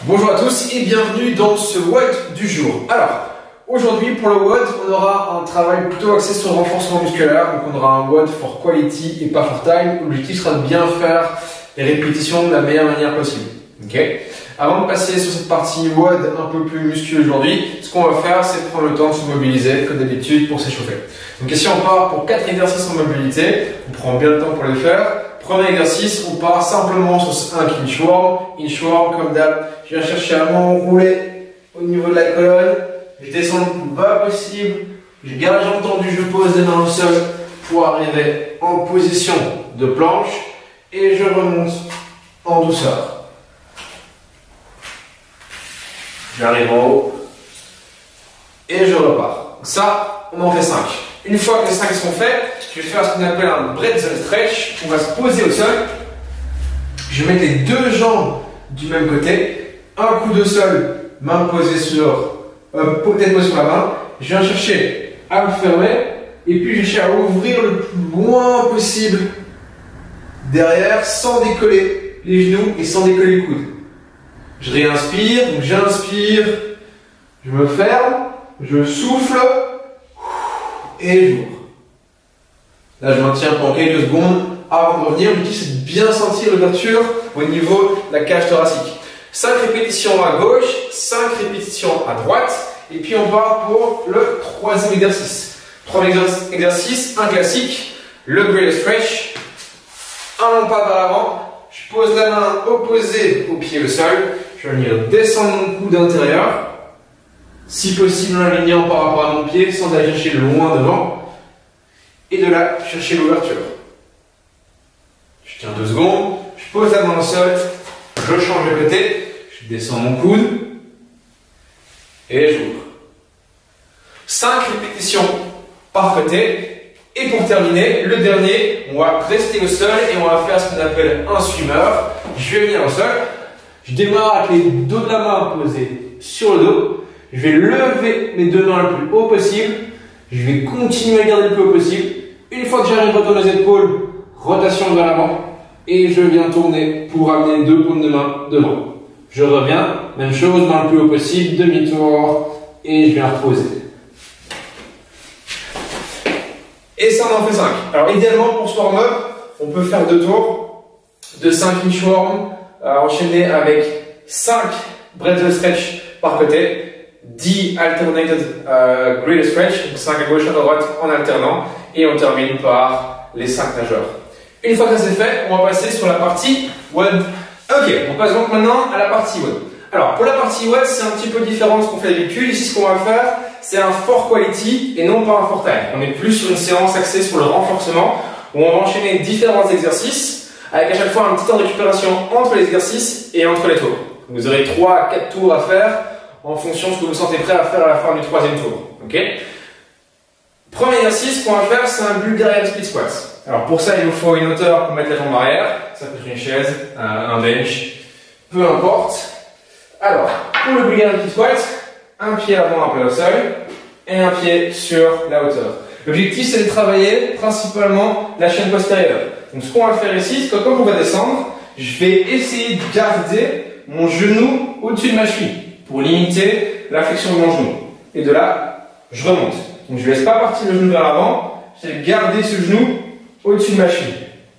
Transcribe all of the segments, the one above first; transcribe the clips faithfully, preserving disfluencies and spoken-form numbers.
Bonjour à tous et bienvenue dans ce W O D du jour. Alors, aujourd'hui pour le W O D, on aura un travail plutôt axé sur le renforcement musculaire. Donc on aura un W O D for quality et pas for time. L'objectif sera de bien faire les répétitions de la meilleure manière possible. Ok. Avant de passer sur cette partie W O D un peu plus muscu aujourd'hui, ce qu'on va faire, c'est prendre le temps de se mobiliser comme d'habitude pour s'échauffer. Donc ici on part pour quatre exercices en mobilité. On prend bien le temps pour les faire. Premier exercice, on part simplement sur un inchworm, inchworm comme d'hab. Je viens chercher à m'enrouler au niveau de la colonne, je descends le plus bas possible, je garde les jambes tendues, je pose les mains au sol pour arriver en position de planche et je remonte en douceur. J'arrive en haut et je repars. Ça, on en fait cinq. Une fois que les cinq sont faits, je vais faire ce qu'on appelle un breadth stretch. On va se poser au sol. Je mets les deux jambes du même côté. Un coup de sol, main posée sur, euh, tête posée sur la main. Je viens chercher à me fermer. Et puis je cherche à ouvrir le plus loin possible derrière sans décoller les genoux et sans décoller le coude. Je réinspire, donc j'inspire, je me ferme, je souffle et j'ouvre. Là, je maintiens pendant quelques secondes avant de revenir. L'objectif, c'est de bien sentir l'ouverture au niveau de la cage thoracique. cinq répétitions à gauche, cinq répétitions à droite. Et puis, on part pour le troisième exercice. Troisième exercice, un classique, le great stretch. Un long pas vers l'avant. Je pose la main opposée au pied au sol. Je vais venir descendre mon coude intérieur. Si possible, en alignant par rapport à mon pied, sans aller chercher loin devant. Et de là, chercher l'ouverture. Je tiens deux secondes, je pose la main au sol, je change de côté, je descends mon coude et j'ouvre. cinq répétitions par côté. Et pour terminer, le dernier, on va rester au sol et on va faire ce qu'on appelle un swimmer. Je vais venir au sol, je démarre avec les dos de la main posés sur le dos. Je vais lever mes deux mains le plus haut possible. Je vais continuer à garder le plus haut possible. Une fois que j'arrive, retourne les épaules, rotation vers l'avant. Et je viens tourner pour amener deux paumes de main devant. Je reviens, même chose, main le plus haut possible, demi-tour. Et je viens reposer. Et ça, on en fait cinq. Alors, idéalement, pour ce warm-up, on peut faire deux tours de cinq inchworm, euh, enchaîner avec cinq breadth stretch par côté. dix alternated uh, great stretch, donc cinq à gauche, à droite en alternant, et on termine par les cinq nageurs. Une fois que ça c'est fait, on va passer sur la partie W O D. Ok, on passe donc maintenant à la partie W O D. Alors, pour la partie W O D, c'est un petit peu différent de ce qu'on fait d'habitude. Ici, ce qu'on va faire, c'est un for quality et non pas un for time. On est plus sur une séance axée sur le renforcement, où on va enchaîner différents exercices, avec à chaque fois un petit temps de récupération entre les exercices et entre les tours. Vous aurez trois à quatre tours à faire, en fonction de ce que vous vous sentez prêt à faire à la fin du troisième tour. Okay. Premier exercice qu'on va faire, c'est un Bulgarian split squat. Alors pour ça, il vous faut une hauteur pour mettre la jambe arrière. Ça peut être une chaise, un bench, peu importe. Alors, pour le Bulgarian split squat, un pied avant, un peu au sol, et un pied sur la hauteur. L'objectif, c'est de travailler principalement la chaîne postérieure. Donc ce qu'on va faire ici, c'est que quand on va descendre, je vais essayer de garder mon genou au-dessus de ma cheville, pour limiter la flexion de mon genou. Et de là, je remonte. Donc je ne laisse pas partir le genou vers l'avant, je vais garder ce genou au-dessus de ma cheville.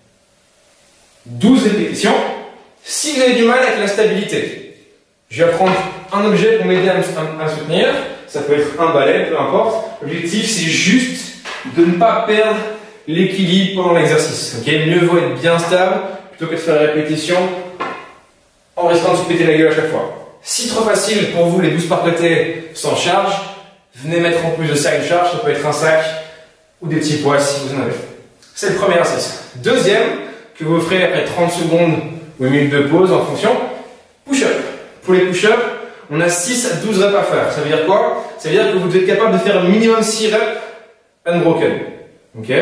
douze répétitions. Si vous avez du mal avec la stabilité, je vais prendre un objet pour m'aider à me soutenir. Ça peut être un balai, peu importe. L'objectif, c'est juste de ne pas perdre l'équilibre pendant l'exercice. Okay, mieux vaut être bien stable plutôt que de faire la répétition en risquant de se péter la gueule à chaque fois. Si trop facile pour vous, les douze par côté sans charge, venez mettre en plus de ça une charge, ça peut être un sac ou des petits poids si vous en avez. C'est le premier exercice. Deuxième, que vous ferez après trente secondes ou une minute de pause en fonction, push-up. Pour les push-up, on a six à douze reps à faire. Ça veut dire quoi? Ça veut dire que vous devez être capable de faire minimum six reps unbroken. Okay.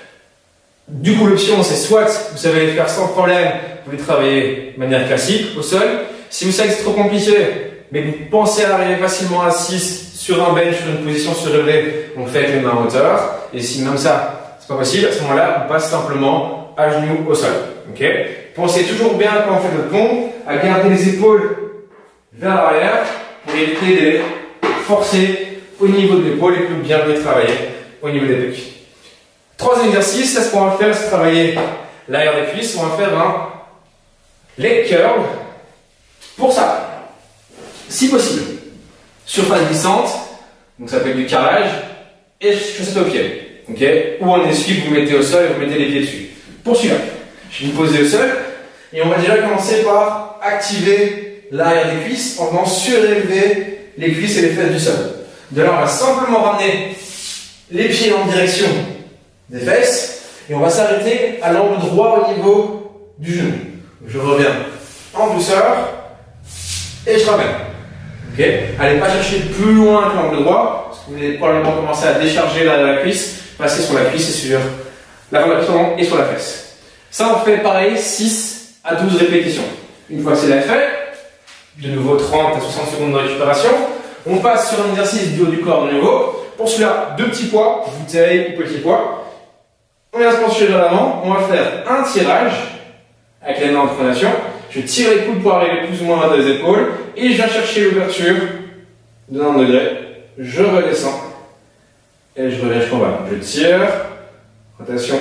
Du coup, l'option, c'est soit vous savez les faire sans problème, vous les travaillez de manière classique au sol. Si vous savez que c'est trop compliqué, mais que vous pensez à arriver facilement à six sur un bench, sur une position surélevée, on le fait avec les mains en hauteur. Et si même ça, c'est pas possible, à ce moment-là, on passe simplement à genoux au sol. Okay. Pensez toujours bien quand on fait votre pompe à garder les épaules vers l'arrière pour éviter de forcer au niveau de l'épaule et pour bien les travailler au niveau des pecs. Troisième exercice, là ce qu'on va faire, c'est travailler l'arrière des cuisses. On va faire un leg curl. Pour ça, si possible, surface glissante, donc ça peut être du carrelage, et chaussettes aux pieds. Okay, ou en essuie, vous mettez au sol et vous mettez les pieds dessus. Pour celui-là, je vais me poser au sol et on va déjà commencer par activer l'arrière des cuisses en venant surélever les cuisses et les fesses du sol. De là, on va simplement ramener les pieds en direction des fesses et on va s'arrêter à l'angle droit au niveau du genou. Je reviens en douceur et je ramène. Okay, allez pas chercher plus loin que l'angle droit parce que vous allez probablement commencer à décharger l'arrière de la cuisse. Passer sur la cuisse et sur l'avant de la cuisse et sur la fesse. Ça, on fait pareil six à douze répétitions. Une fois que c'est fait, de nouveau trente à soixante secondes de récupération. On passe sur un exercice du haut du corps de nouveau. Pour celui-là, deux petits poids, bouteille ou petit poids. On vient se pencher vers l'avant. On va faire un tirage avec les mains en pronation. Je tire les coudes pour arriver plus ou moins à deux épaules et je viens chercher l'ouverture de quatre-vingt-dix degrés. Je redescends. Et je reviens jusqu'en bas. Je tire, rotation,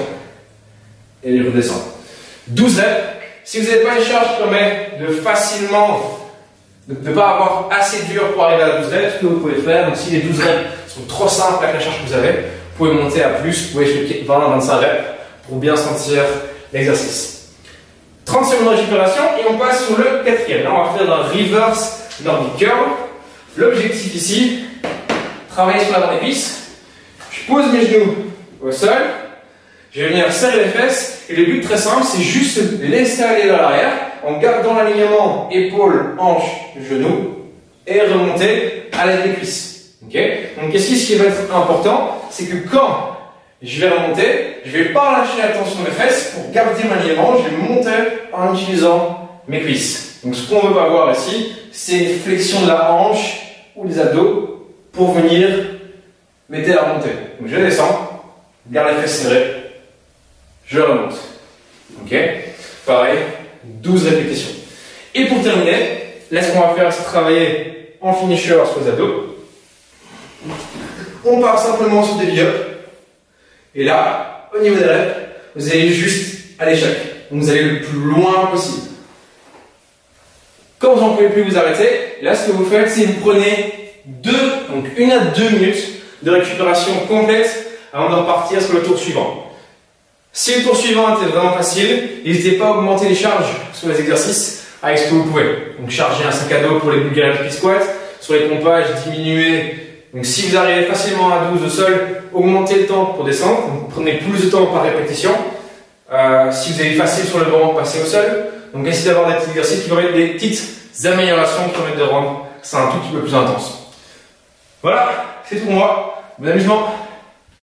et je redescends. douze reps. Si vous n'avez pas une charge qui permet de facilement, de ne pas avoir assez dur pour arriver à douze reps, ce que vous pouvez faire, donc si les douze reps sont trop simples avec la charge que vous avez, vous pouvez monter à plus, vous pouvez faire vingt à vingt-cinq reps pour bien sentir l'exercice. trente secondes de récupération et on passe sur le quatrième. Là, on va faire un reverse Nordic curl. L'objectif ici, travailler sur l'avant des cuisses. Je pose mes genoux au sol, je vais venir serrer les fesses et le but très simple c'est juste laisser aller vers l'arrière en gardant l'alignement épaule, hanche, genou et remonter à l'aide des cuisses. Okay, donc ici ce qui va être important c'est que quand je vais remonter, je ne vais pas lâcher la tension des fesses pour garder mon alignement, je vais monter en utilisant mes cuisses. Donc ce qu'on ne veut pas voir ici c'est une flexion de la hanche ou des abdos pour venir mettez la remontée. Donc je descends, garde les fesses serrées, je remonte. Ok, pareil, douze répétitions. Et pour terminer, là ce qu'on va faire c'est travailler en finisher sur les abdos. On part simplement sur des big-ups. Et là, au niveau des reps, vous allez juste à l'échec. Donc vous allez le plus loin possible. Quand vous n'en pouvez plus vous arrêter, là ce que vous faites c'est vous prenez deux, donc une à deux minutes de récupération complète avant de repartir sur le tour suivant. Si le tour suivant était vraiment facile, n'hésitez pas à augmenter les charges sur les exercices avec ce que vous pouvez. Donc charger un sac à dos pour les Bulgarian Split Squat, sur les pompages, diminuer. Donc si vous arrivez facilement à douze au sol, augmentez le temps pour descendre. Donc prenez plus de temps par répétition. Euh, si vous avez facile sur le banc, passez au sol. Donc essayez d'avoir des petits exercices qui vont être des petites améliorations qui permettent de rendre ça un tout petit peu plus intense. Voilà, c'est tout pour moi. Bon amusement.